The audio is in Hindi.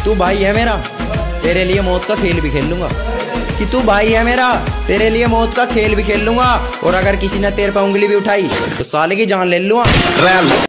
तू भाई है मेरा, तेरे लिए मौत का खेल भी खेल लूंगा। कि तू भाई है मेरा, तेरे लिए मौत का खेल भी खेल लूंगा। और अगर किसी ने तेरे पे उंगली भी उठाई तो साले की जान ले लूंगा।